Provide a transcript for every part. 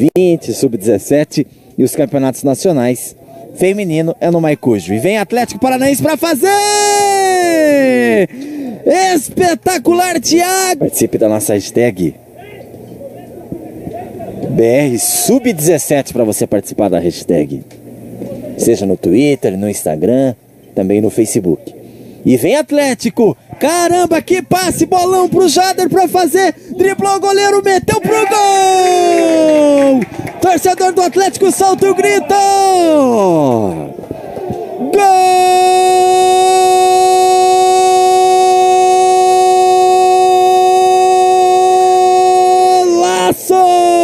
sub-20, sub-17 e os campeonatos nacionais. Feminino é no Maicujo. E vem Atlético Paranaense para fazer! Espetacular, Thiago! Participe da nossa hashtag BR Sub-17 para você participar da hashtag. Seja no Twitter, no Instagram, também no Facebook. E vem Atlético! Caramba, que passe! Bolão pro Jader para fazer! Driblou o goleiro, meteu pro gol! Torcedor do Atlético solta o grito! Golaço!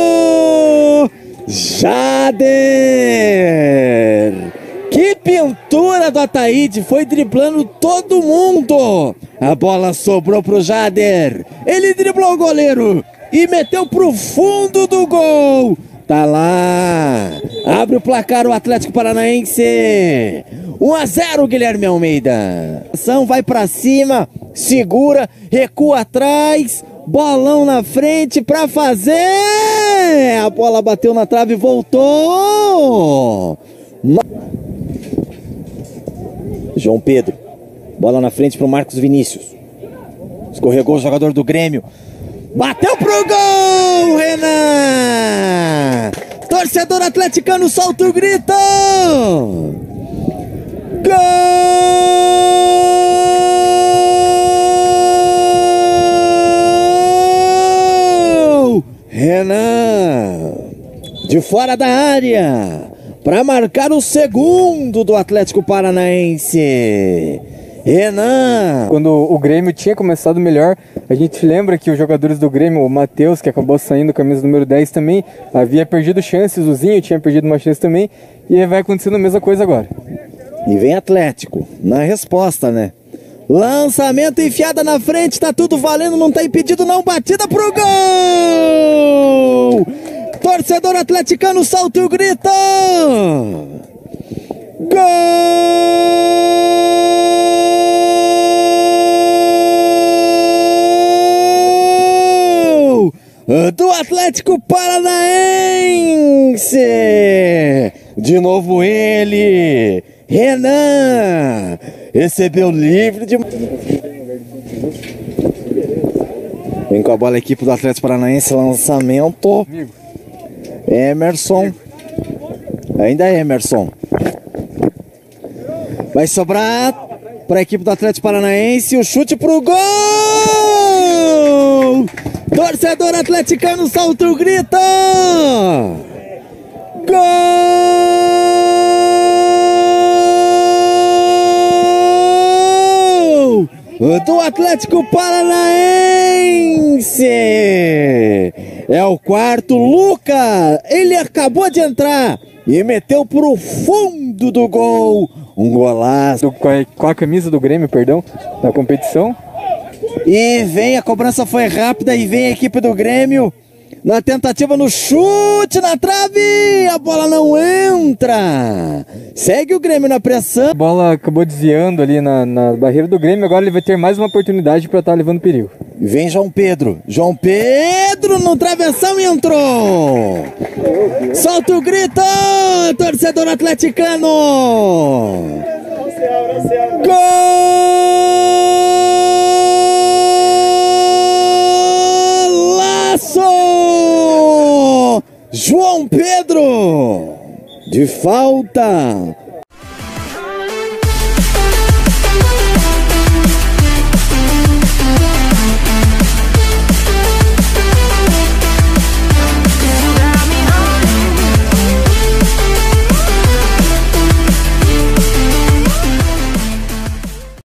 Jader! Que pintura do Ataíde! Foi driblando todo mundo! A bola sobrou pro Jader! Ele driblou o goleiro e meteu pro fundo do gol! Tá lá! Abre o placar o Atlético Paranaense! 1-0, Guilherme Almeida! Ação vai pra cima, segura, recua atrás, bolão na frente pra fazer! A bola bateu na trave e voltou! João Pedro, bola na frente pro Marcos Vinícius. Escorregou o jogador do Grêmio. Bateu pro gol, Renan! Torcedor atleticano solta o grito! Gol! Renan! De fora da área! Para marcar o segundo do Atlético Paranaense. Renan! Quando o Grêmio tinha começado melhor, a gente lembra que os jogadores do Grêmio, o Matheus, que acabou saindo, camisa número 10 também, havia perdido chances, o Zinho tinha perdido uma chance também, e vai acontecendo a mesma coisa agora. E vem Atlético, na resposta, né? Lançamento enfiada na frente, tá tudo valendo, não tá impedido não, batida pro gol! Torcedor atleticano solta o grito! Gol! Do Atlético Paranaense! De novo ele, Renan! Recebeu livre de... Vem com a bola a equipe do Atlético Paranaense, lançamento... Emerson. Ainda é Emerson. Vai sobrar para a equipe do Atlético Paranaense. O chute pro gol! Torcedor atleticano solta o grito! Gol! Do Atlético Paranaense! É o quarto, Luca! Ele acabou de entrar e meteu pro fundo do gol. Um golaço. Com a camisa do Grêmio, perdão, na competição. E vem, a cobrança foi rápida e vem a equipe do Grêmio na tentativa no chute na trave. A bola não entra. Segue o Grêmio na pressão. A bola acabou desviando ali na barreira do Grêmio. Agora ele vai ter mais uma oportunidade para estar levando perigo. Vem João Pedro. João Pedro no travessão e entrou. Solta o grito, torcedor atleticano. Golaço! João Pedro de falta.